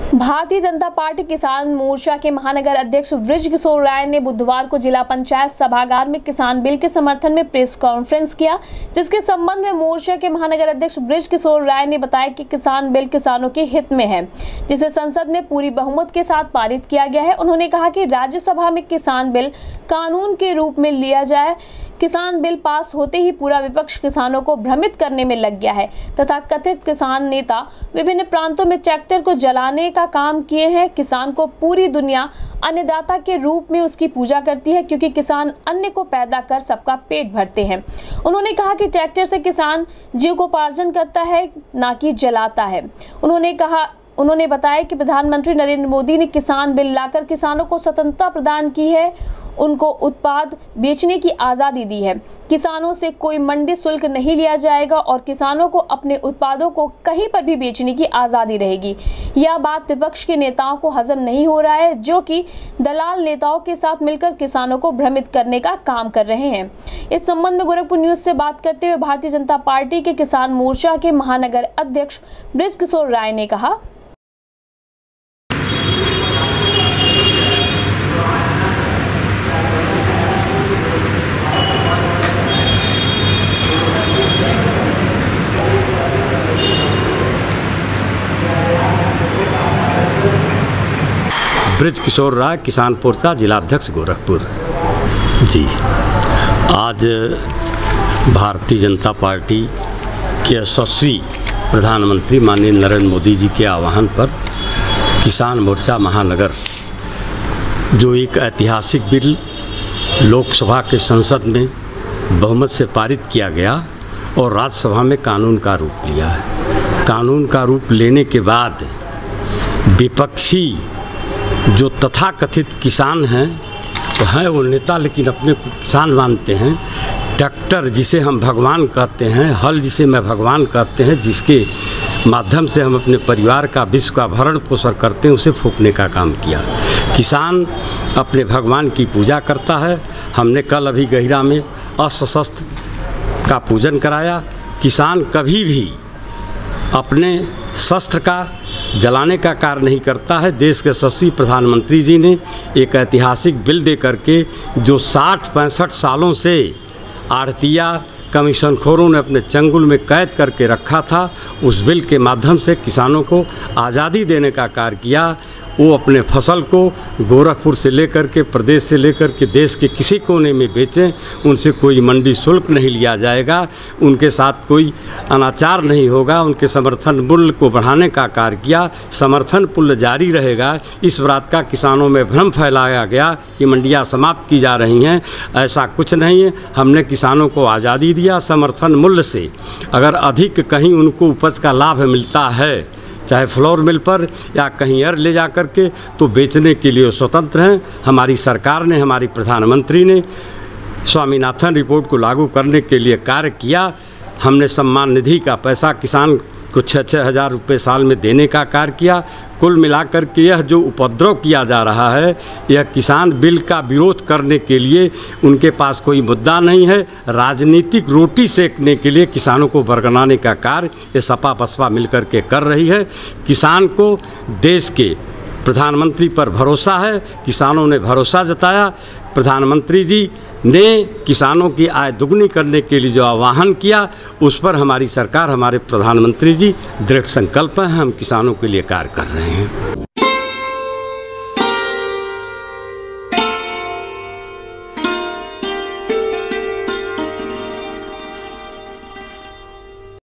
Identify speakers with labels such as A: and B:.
A: Bharatiya Janata party किसान मोर्चा के महानगर अध्यक्ष बृज किशोर राय ने बुधवार को जिला पंचायत सभागार में किसान बिल के समर्थन में प्रेस कॉन्फ्रेंस किया, जिसके संबंध में मोर्चा के महानगर अध्यक्ष बृज किशोर राय ने बताया कि किसान बिल किसानों के हित में है, जिसे संसद में पूरी बहुमत के साथ पारित किया गया है। उन्होंने कहा कि राज्यसभा में किसान बिल कानून के रूप में लिया जाए। किसान बिल पास होते ही पूरा विपक्ष किसानों को भ्रमित करने में लग गया है तथा कथित किसान नेता विभिन्न प्रांतों में ट्रैक्टर को जलाने का काम किए हैं। किसान को पूरी दुनिया अन्नदाता के रूप में उसकी पूजा करती है, क्योंकि किसान अन्न को पैदा कर सबका पेट भरते हैं। उन्होंने कहा कि ट्रैक्टर से किसान जीविकोपार्जन करता है, ना कि जलाता है। उन्होंने बताया कि प्रधानमंत्री नरेंद्र मोदी ने किसान बिल लाकर किसानों को स्वतंत्रता प्रदान की है, उनको उत्पाद बेचने की आज़ादी दी है। किसानों से कोई मंडी शुल्क नहीं लिया जाएगा और किसानों को अपने उत्पादों को कहीं पर भी बेचने की आज़ादी रहेगी। यह बात विपक्ष के नेताओं को हजम नहीं हो रहा है, जो कि दलाल नेताओं के साथ मिलकर किसानों को भ्रमित करने का काम कर रहे हैं। इस संबंध में गोरखपुर न्यूज से बात करते हुए भारतीय जनता पार्टी के किसान मोर्चा के महानगर अध्यक्ष बृज किशोर राय ने कहा,
B: बृज किशोर राय, किसान मोर्चा जिला अध्यक्ष गोरखपुर जी। आज भारतीय जनता पार्टी के यशस्वी प्रधानमंत्री माननीय नरेंद्र मोदी जी के आह्वान पर किसान मोर्चा महानगर, जो एक ऐतिहासिक बिल लोकसभा के संसद में बहुमत से पारित किया गया और राज्यसभा में कानून का रूप लिया है। कानून का रूप लेने के बाद विपक्षी जो तथाकथित किसान हैं तो हैं वो नेता, लेकिन अपने को किसान मानते हैं। ट्रैक्टर जिसे हम भगवान कहते हैं, हल जिसे मैं भगवान कहते हैं, जिसके माध्यम से हम अपने परिवार का विश्व का भरण पोषण करते हैं, उसे फूंकने का काम किया। किसान अपने भगवान की पूजा करता है। हमने कल अभी गहिरा में अस्त्र का पूजन कराया। किसान कभी भी अपने शस्त्र का जलाने का कार्य नहीं करता है। देश के यशस्वी प्रधानमंत्री जी ने एक ऐतिहासिक बिल दे करके, जो 60-65 सालों से आढ़तिया कमीशनखोरों ने अपने चंगुल में कैद करके रखा था, उस बिल के माध्यम से किसानों को आज़ादी देने का कार्य किया। वो अपने फसल को गोरखपुर से लेकर के, प्रदेश से लेकर के देश के किसी कोने में बेचें, उनसे कोई मंडी शुल्क नहीं लिया जाएगा, उनके साथ कोई अनाचार नहीं होगा। उनके समर्थन मूल्य को बढ़ाने का कार्य किया। समर्थन मूल्य जारी रहेगा। इस बात का किसानों में भ्रम फैलाया गया कि मंडियां समाप्त की जा रही हैं, ऐसा कुछ नहीं है। हमने किसानों को आज़ादी दिया। समर्थन मूल्य से अगर अधिक कहीं उनको उपज का लाभ मिलता है, चाहे फ्लोर मिल पर या कहीं और ले जा कर के, तो बेचने के लिए स्वतंत्र हैं। हमारी सरकार ने, हमारी प्रधानमंत्री ने स्वामीनाथन रिपोर्ट को लागू करने के लिए कार्य किया। हमने सम्मान निधि का पैसा किसान को 6-6 हज़ार रुपये साल में देने का कार्य किया। कुल मिलाकर के यह जो उपद्रव किया जा रहा है, यह किसान बिल का विरोध करने के लिए उनके पास कोई मुद्दा नहीं है। राजनीतिक रोटी सेकने के लिए किसानों को बरगलाने का कार्य ये सपा बसपा मिलकर के कर रही है। किसान को देश के प्रधानमंत्री पर भरोसा है। किसानों ने भरोसा जताया। प्रधानमंत्री जी ने किसानों की आय दुगनी करने के लिए जो आह्वान किया, उस पर हमारी सरकार, हमारे प्रधानमंत्री जी दृढ़ संकल्प हैं। हम किसानों के लिए कार्य कर रहे हैं।